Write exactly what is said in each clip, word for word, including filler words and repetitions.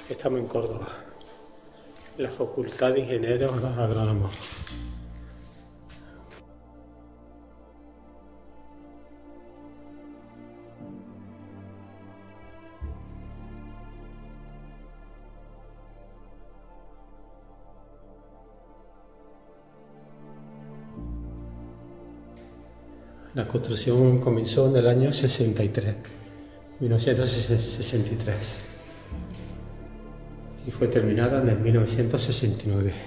Estamos en Córdoba, en la Facultad de Ingenieros Agrónomos. La construcción comenzó en el año sesenta y tres, mil novecientos sesenta y tres, y fue terminada en el mil novecientos sesenta y nueve.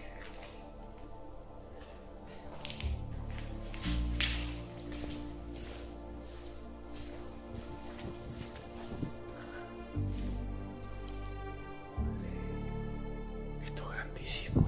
Esto es grandísimo.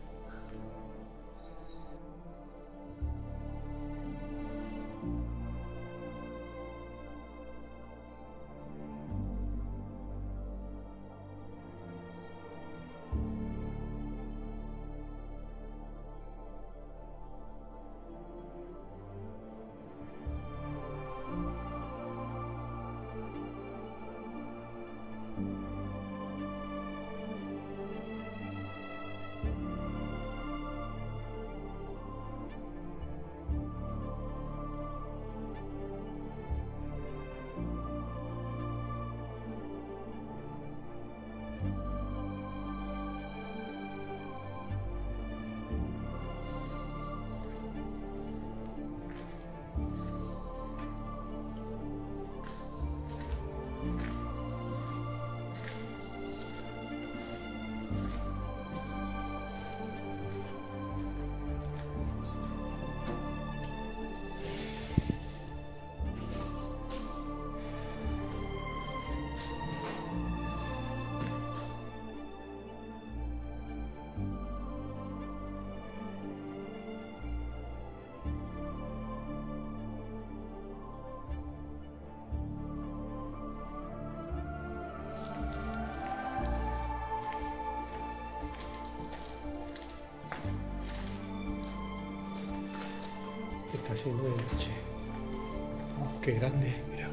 Está haciendo de noche. Oh, qué grande, mira.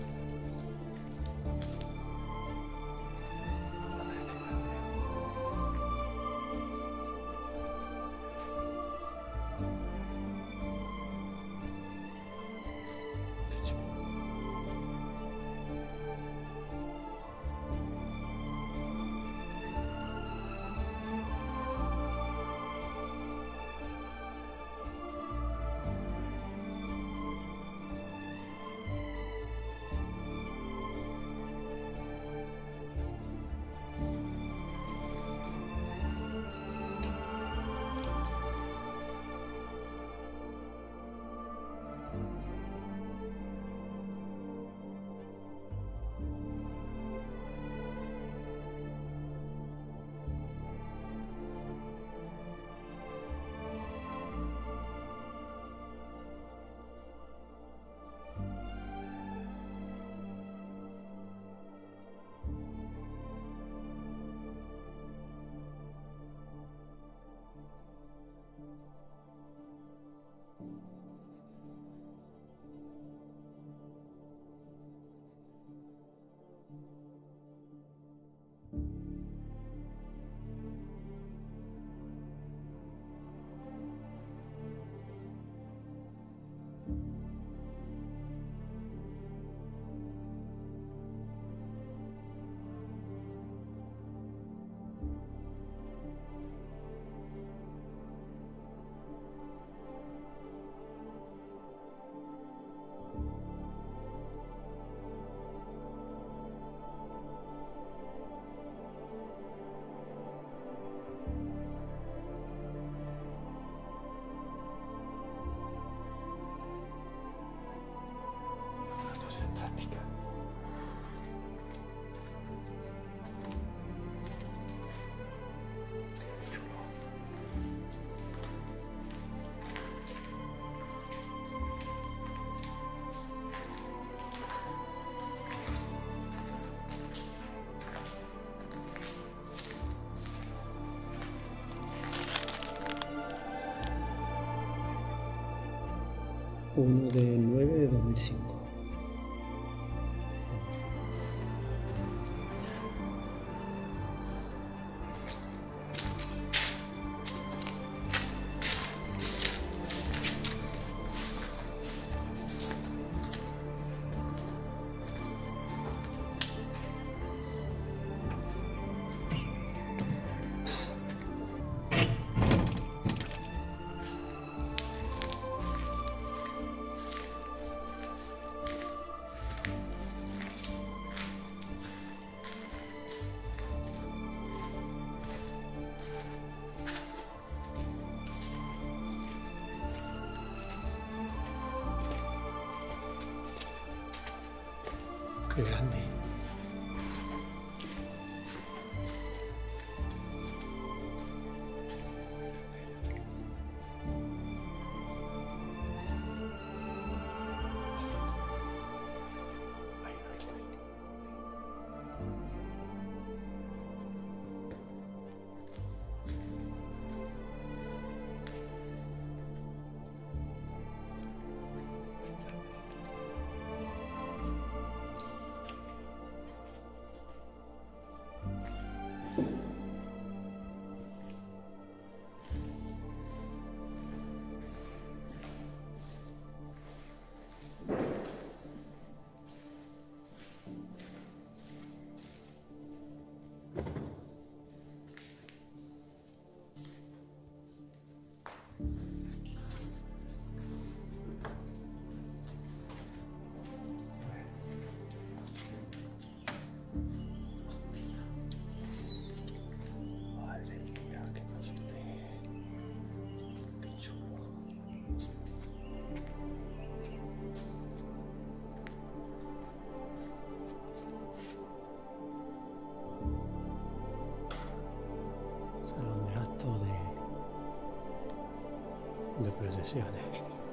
uno de nueve de dos mil cinco. qué grande. Salón de actos de, de procesiones.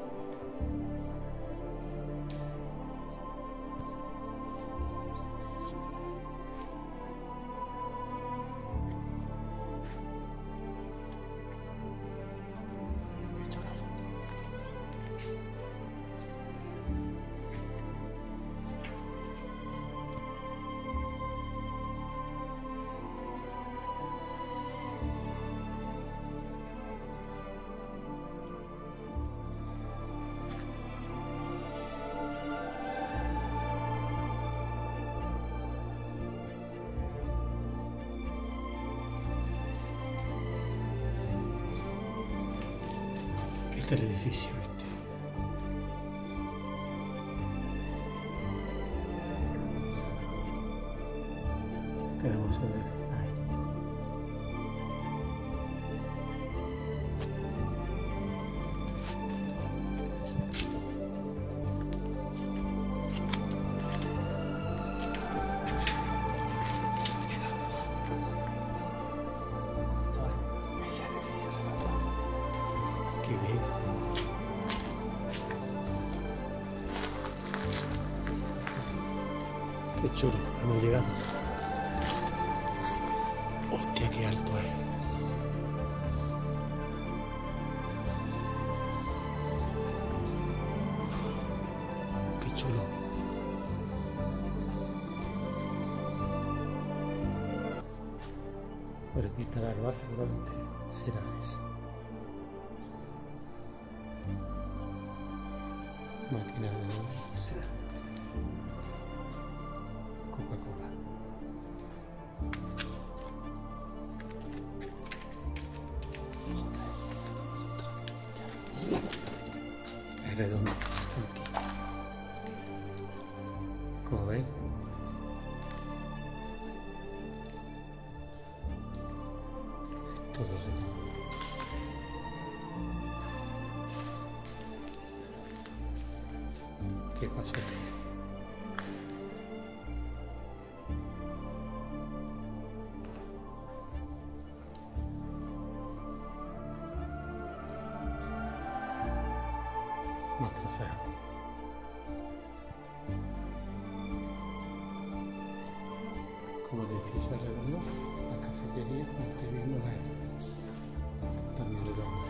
Este es el edificio este. Queremos ceder ahí. Qué bien. Qué chulo, hemos llegado. Hostia, qué alto es. Qué chulo. Por aquí está la arba, seguramente será eso. Máquina de nuevo, será. Coca-Cola. Es redondo. Aquí. Como veis. Es todo redondo. Qué pasote. Más trofeos. Como el edificio es redondo, la cafetería, como estoy viendo, es también redonda.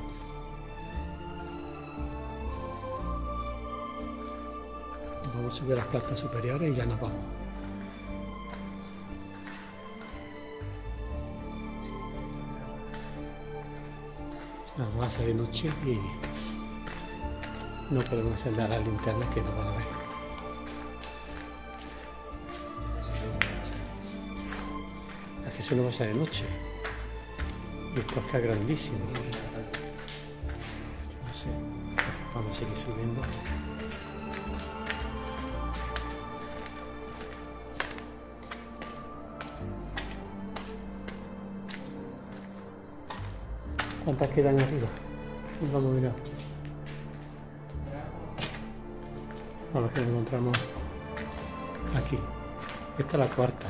Vamos a subir a las plantas superiores y ya nos vamos. Vamos a salir de noche y no podemos encender las linternas que nos van a ver. Es que eso no va a ser de noche. Y esto es que es grandísimo. Yo no sé. Vamos a seguir subiendo. ¿Cuántas quedan arriba? Vamos a mirar. Vamos, que nos encontramos aquí. Esta es la cuarta.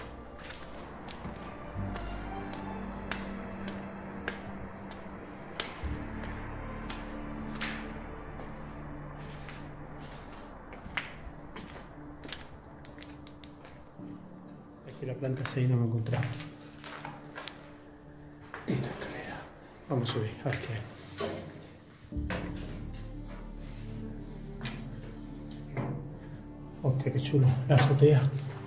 Aquí la planta seis no me he encontrado. Esta escalera. Vamos a subir, a ver qué hay. Hostia, qué chulo, la azotea.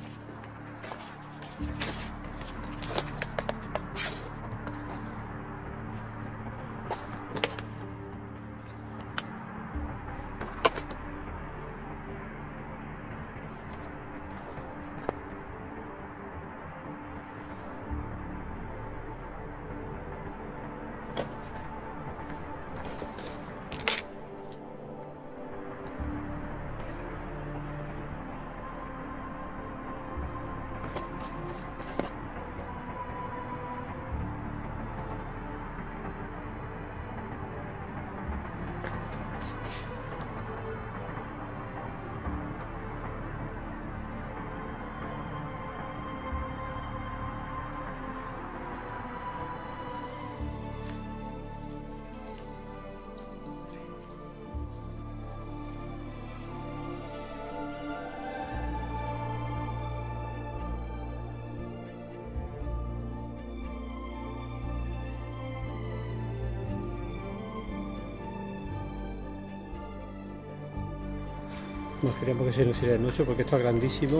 No queremos que se nos irá de noche porque esto es grandísimo.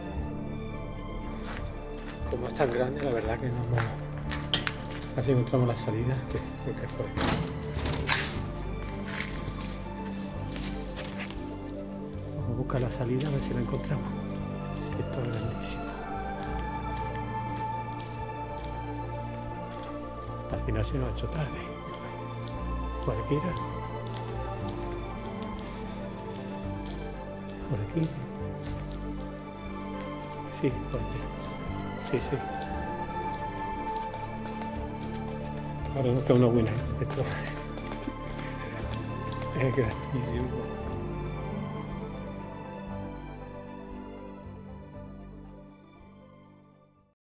Como es tan grande, la verdad que no vamos. Así encontramos la salida, que creo que es por aquí. Vamos a buscar la salida a ver si la encontramos. Que esto es grandísimo. Al final se nos ha hecho tarde. Cualquiera. Por aquí. Sí, por aquí. Sí, sí. Ahora nos queda una buena. Esto es grandísimo.